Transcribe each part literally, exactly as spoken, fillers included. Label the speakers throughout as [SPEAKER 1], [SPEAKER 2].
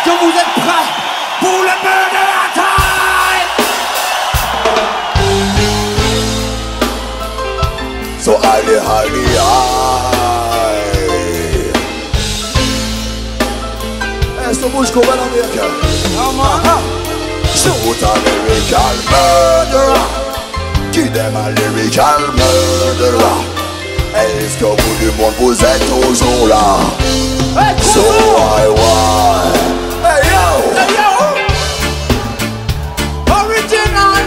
[SPEAKER 1] que vous êtes prêts pour le murder time?
[SPEAKER 2] So highly, highly high. Essa música vai na minha cara.
[SPEAKER 1] Come on.
[SPEAKER 2] Shoot a lyrical murderer. Qui them a lyrical murderer. Est-ce qu'au bout du monde vous êtes toujours là?
[SPEAKER 1] Hey,
[SPEAKER 2] so I want. Hey yo!
[SPEAKER 1] Hey yo! Original!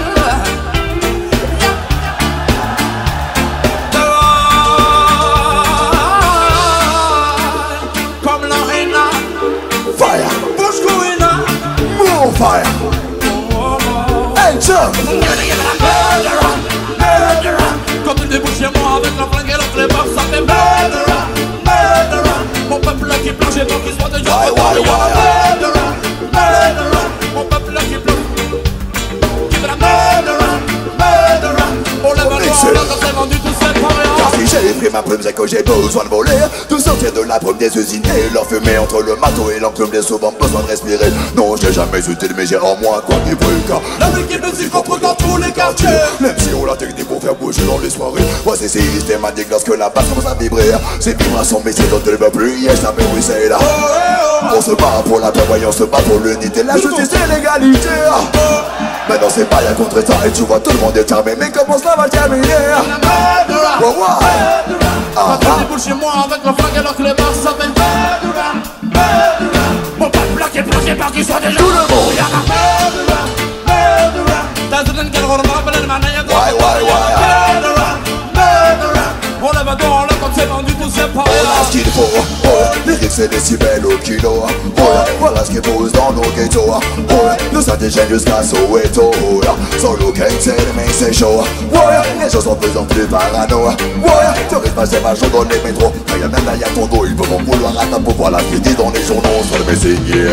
[SPEAKER 1] Comme l'orina.
[SPEAKER 2] Fire!
[SPEAKER 1] Push going on.
[SPEAKER 2] More fire! Hey jump!
[SPEAKER 1] Murderer! Murderer! Quand il débouche chez moi avec la flingue et le clébard, ça fait murderer! Murderer! Mon peuple qui planche et donc qu'il soit déjà
[SPEAKER 2] Why, why, why?
[SPEAKER 1] Murderer! Murderer! Mon peuple qui planche qui fait la murderer! Murderer! On lève un doigt, on a c'est vendu tout seul par rien.
[SPEAKER 2] Car si j'ai pris ma plume, c'est que j'ai besoin de voler, de sortir de la brume des usines et leur fumer entre le marteau et l'enclume. J'ai souvent besoin de respirer. Non, j'ai jamais utile, mais j'ai en moi quoi qu'il brûle. Car
[SPEAKER 1] la liquide nous y comprend dans tous les quartiers.
[SPEAKER 2] même si on la technique pour faire bouger dans les soirées. Moi c'est systématique lorsque la basse commence à vibrer. Ces vibrations, mais c'est quand elle veut plus, yes, ça mais oui c'est là. On se bat pour la prévoyance, on se bat pour l'unité, la justice et l'égalité. Maintenant c'est pas la contre-temps et tu vois tout le monde est armé. Mais comment ça va terminer?
[SPEAKER 1] Murderer!
[SPEAKER 2] Ouais, ouais.
[SPEAKER 1] Quand tu déboules chez moi avec la flingue et le clébard, ça fait murderer! Murderer! Mon peuple qui est plongé par qui soit déjà
[SPEAKER 2] Tout le monde.
[SPEAKER 1] Murderer! Murderer! T'as donné une galère, on va rappeler le manège.
[SPEAKER 2] Ouais, ouais, ouais.
[SPEAKER 1] Murderer! Murderer! On lève un doigt, on lève quand c'est vendu, tout c'est pas
[SPEAKER 2] Voilà ce qu'il faut, ouais, les rythmes c'est décibels au kilo, ouais, voilà ce qui pousse dans nos ghettos, ouais, nous indigènes jusqu'à Soweto, là, sans localité, mais c'est chaud, ouais, les gens sont de plus en plus parano, ouais, tu risques pas c'est vachement dans les métros, y'a même là y'a ton dos, ils peuvent en vouloir à ta peau, voilà ce qu'ils disent dans les journaux, sur le messenger.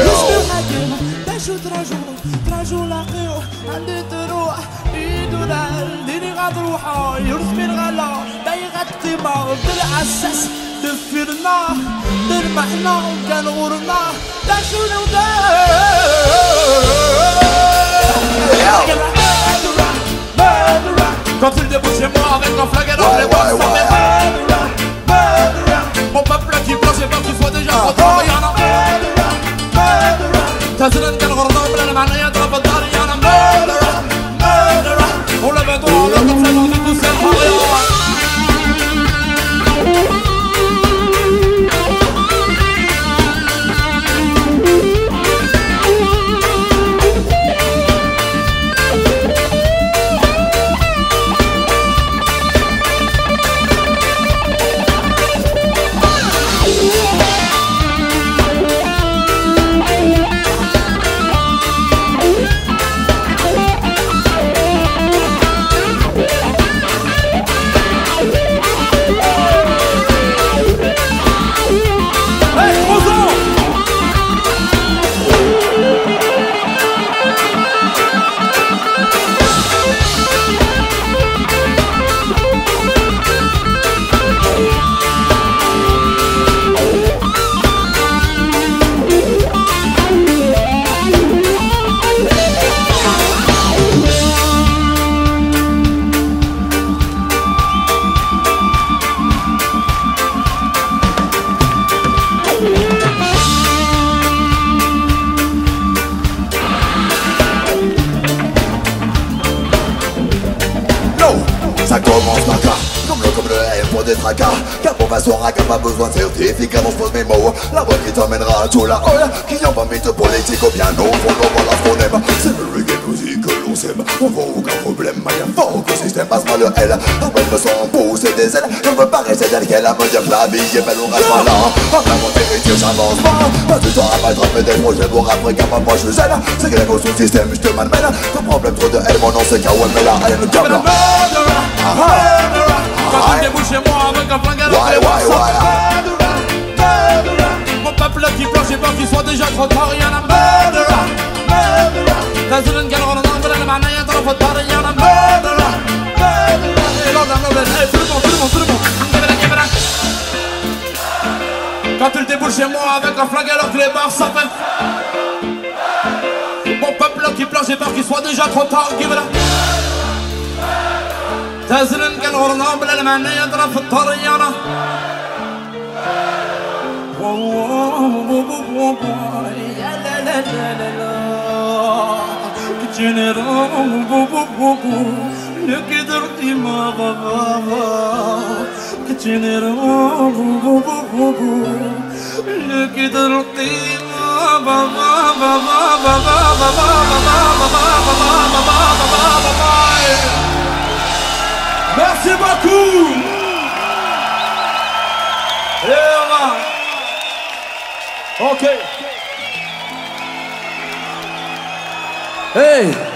[SPEAKER 1] تراجو لاقيو عندي تروح يدونا اللي غاد روحو يرسم الغلا دايغة الطيبة بالعساس دفرنا درمحنا كان غورنا داشونا Quand il débouche chez moi avec un flag et dans les bois, ça fait murderer, murderer. Mon peuple qui planche et pas qu'il soit déjà trop tard, y'en a murderer, murderer. تزرن كالغرضة بلا المعنية ضرب الدار يانا murderer, murderer. On lève un doigt, on lève comme ça, on dit tout c'est pas rien.
[SPEAKER 2] Ça commence par là, comme le comme le M pour des tracas. Car pour ma soirée, pas besoin de certificat, on se pose mes mots. La voix qui t'emmènera à tout là, oh là, qui en va mythe politique au bien au fond, on voilà ce qu'on aime. C'est le reggae musique que l'on s'aime. On voit aucun problème, mais y'a fort que le système passe mal le L. Après je me sens pousser des ailes, je veux pas rester tel qu'elle a me dire que la vie est belle, on reste pas là. Après mon territoire, j'avance pas. Pas du temps à pas attraper des projets pour après qu'à moi je suis zen. C'est que la cause du système, je te malmène. Ton problème trop de L, mon nom c'est K O M, mais la haine me câble.
[SPEAKER 1] Quand tu débouches chez moi avec un flingue à la clé, mon peuple qui planche et pas qu'il soit déjà trop tard, y'en a murderer, murderer. تزرن كالغرضة بلا المعنية ضرب الدار يانا murderer, murderer. Et l'ordre d'un noble, hey, tout le monde, tout le monde, tout le monde. Quand tu débouches chez moi avec un flingue à la clé, ça fait j'ai peur qu'il soit déjà trop tard. Give it up. تازلن كالغرنان بلا المعنى يضرب في الطريانة. يا لا لا لا لا لا كتجيني نقدر ديما بابا كتجيني نقدر ديما بابا بابا بابا بابا. Merci beaucoup. Et on va. Ok. Hey.